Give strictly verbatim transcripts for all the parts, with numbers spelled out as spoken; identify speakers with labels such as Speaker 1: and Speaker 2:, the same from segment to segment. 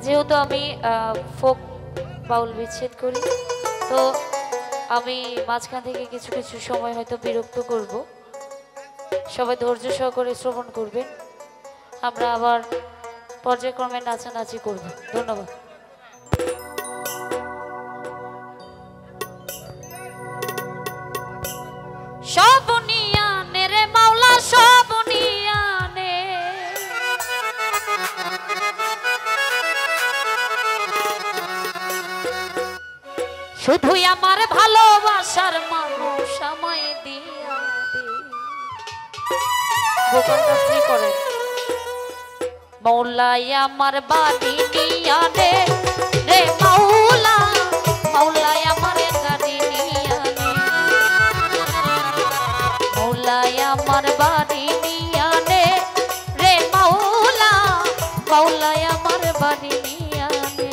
Speaker 1: যেহেতু আমি ফোক বাউল বিচ্ছেদ করি, তো আমি মাঝখান থেকে কিছু কিছু সময় হয়তো বিরক্ত করব, সবাই ধৈর্য সহকারে শ্রবণ করবেন। আমরা আবার পর্যায়ক্রমে নাচানাচি করব। ধন্যবাদ। সব নিয়ানে রে মাওলা, সব নিয়ানে, শুধুই আমার ভালোবাসার মানুষ আমায় দিয়া দে। ভোকালটা ফ্রি করেন। মৌলাই আমার বাড়ি নিয়া দে রে মাওলা, মৌলাই আমার গাড়ি নিয়া দে, মৌলাই আমার বাড়ি নিয়া দে রে মাওলা, মৌলাই আমার বাড়ি নিয়া দে।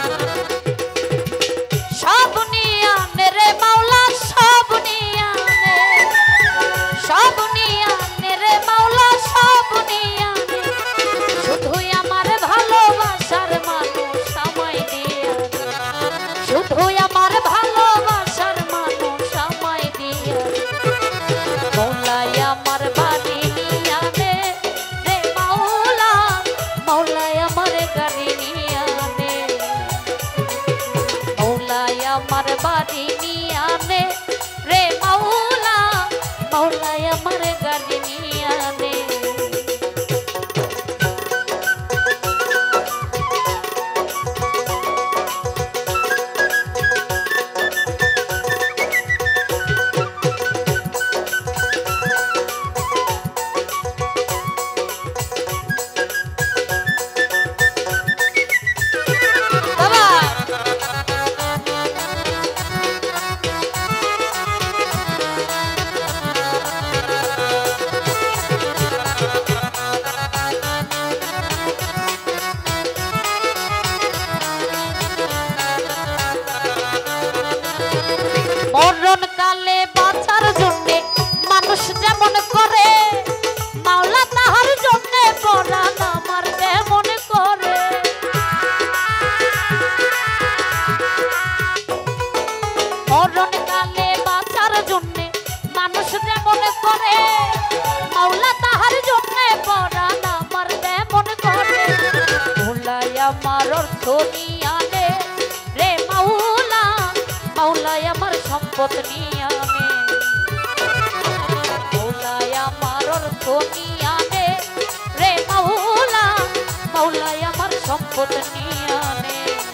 Speaker 1: সব নিয়ানে রে মাওলা, সব নিয়ানে, সব নিয়ানে রে মাওলা, সব নিয়ানে, শুধুই আমার ভালোবাসার মানুষ আমায় দিয়া দে, শুধুই আমার ভালোবাসার মানুষ আমায় দিয়া দে। মৌলাই আমার বাড়ি নিয়া দে রে মাওলা, মৌলাই আমার গাড়ি নিয়া দে, মৌলাই আমার বাড়ি নিয়া দে রে মাওলা, মৌলাই আমার গাড়ি নিয়া দে। মরণ কালে বাঁচার জন্যে মানুষ যেমন করে, মাওলা তাহার জন্যে পরাণ আমার তেমন করে। মরণ কালে বাঁচার জন্যে মানুষ যেমন করে, মাওলা তাহার জন্যে পরাণ আমার তেমন করে। মৌলাই আমার অর্থ নিয়া দে রে মাওলা, মৌলাই আমার সম্পদ নিয়া দে, মৌলাই আমার অর্থ নিয়া দে রে মাওলা, মৌলাই আমার সম্পদ নিয়া দে।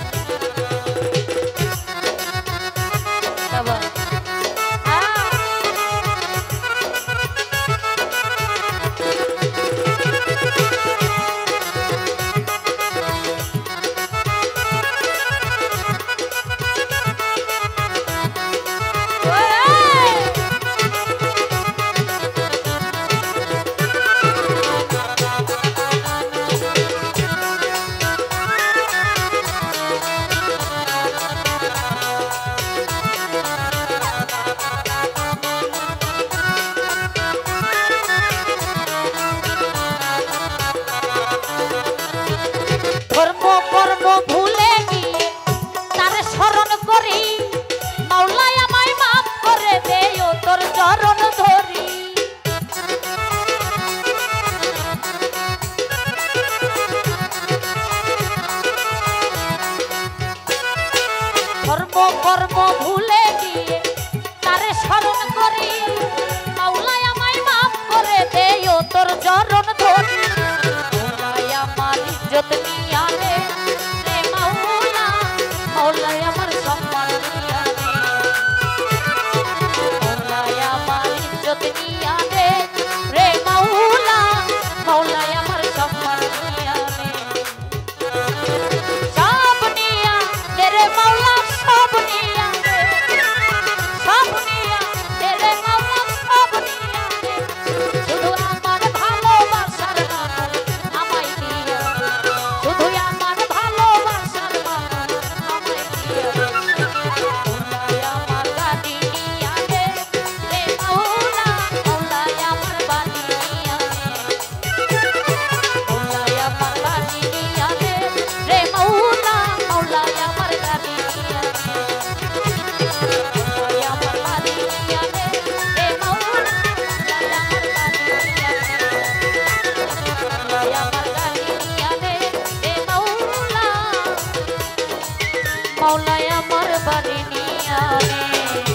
Speaker 1: ধর্ম কর্ম ভুলে গিয়ে তার স্মরণ করি, মাওলাই আমায় মাফ করে দে ও তোর চরণ ধরি। ধর্ম কর্ম ভুলে গিয়ে তার স্মরণ করি, মাওলাই আমায় মাফ করে দে ও তোর চরণ ধরি। মৌলাই আমার ইজ্জত নিয়া দে রে মাওলা, মৌলাই আমার সম্মান নিয়া দে, মৌলাই আমার ইজ্জত নিয়া দে রে মাওলা, মৌলাই আমার সম্মান নিয়া দে। সব নিয়া দে রে মাওলা, সব নিয়া দে, মাওলায় আমার বাড়ি নিয়া নে।